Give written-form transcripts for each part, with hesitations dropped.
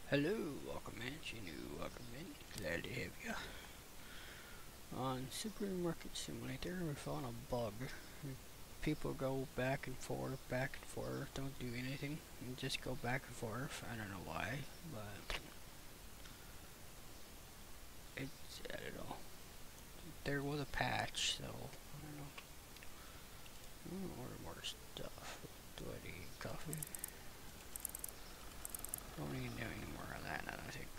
Hello, welcome in, Shinu, welcome in, glad to have you. On Supermarket Simulator, we found a bug. People go back and forth, don't do anything, and just go back and forth. I don't know why, but I don't know. There was a patch, so I don't know. Order more stuff. Do I need coffee? Don't need to do any more of that, I don't think.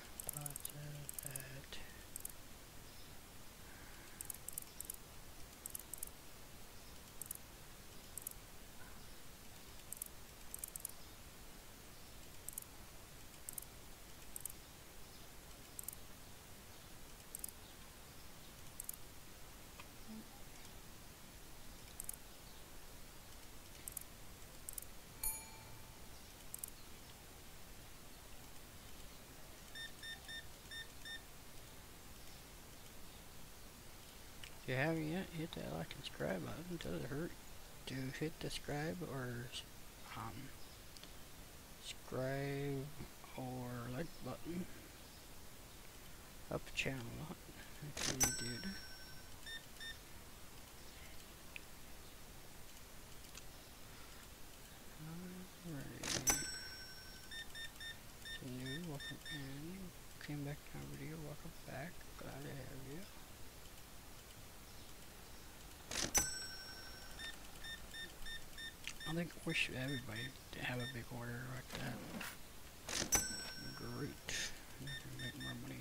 That. If you haven't yet, hit that like and subscribe button. Does it hurt to hit the subscribe or subscribe or like button? Up the channel a lot if you did. Alright. So new, welcome in. Came back to our video, welcome back. Glad to have you. I think we should everybody to have a big order like that. Great. You can make more money.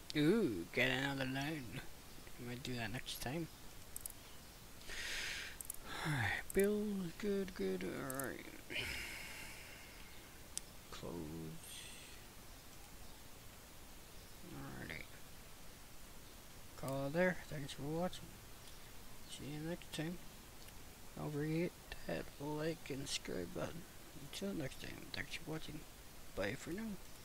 Ooh, get another line. I might do that next time. Alright, bills, good, good, alright. Close. Alrighty. Call there. Thanks for watching. See you next time. Don't forget that like and subscribe button. Until next time, thanks for watching. Bye for now.